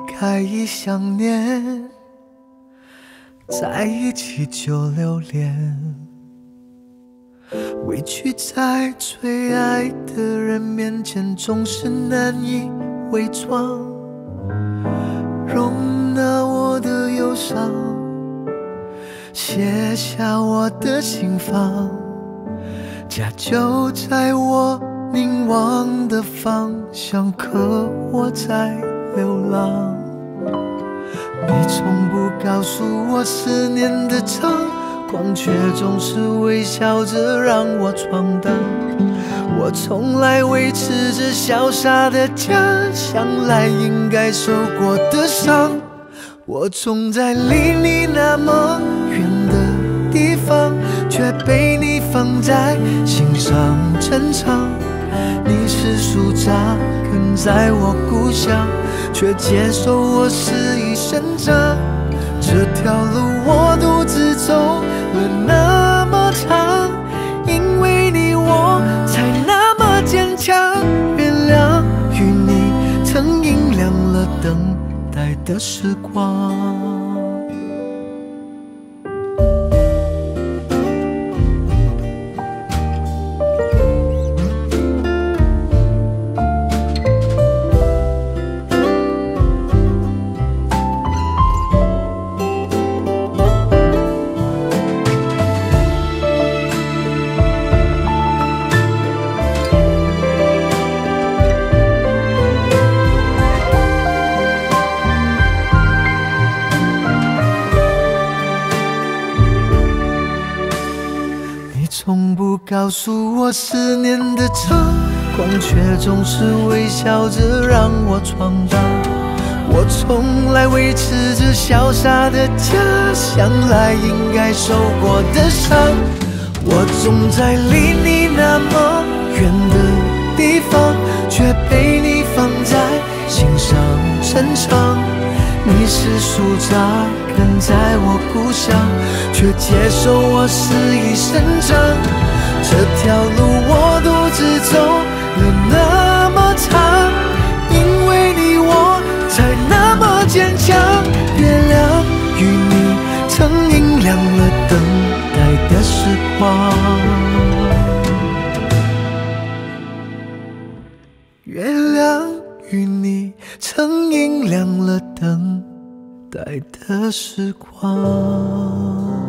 开已想念，在一起就留恋，委屈在最爱的人面前总是难以伪装，容纳我的忧伤，卸下我的心房，家就在我凝望的方向，可我在流浪。你从不告诉我思念的长，光却总是微笑着让我闯荡。我从来维持着潇洒的家，想来应该受过的伤。我总在离你那么远的地方，却被你放在心上珍藏。你是树扎根在我故乡，却接受我肆意生长。这条路我独自走了那么长，因为你我才那么坚强。原谅与你曾阴凉了等待的时光。从不告诉我思念的长，光却总是微笑着让我闯荡。我从来维持着潇洒的家，想来应该受过的伤。我总在离你那么远的地方，却被你放在心上珍藏。你是树扎根在我故乡，却接受我肆意生长。这条路我独自走了那么长，因为你我才那么坚强。月亮与你曾阴凉了等待的时光，月亮与你曾阴凉了等待的时光。